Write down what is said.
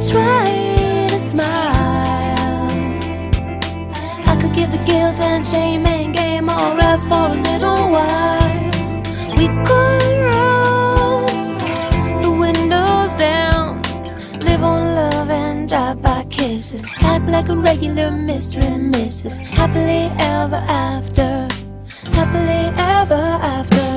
try to smile. I could give the guilt and shame and game all rest for a little while. We could roll the windows down, live on love and drive-by kisses, act like a regular Mr. and Mrs. Happily ever after, happily ever after.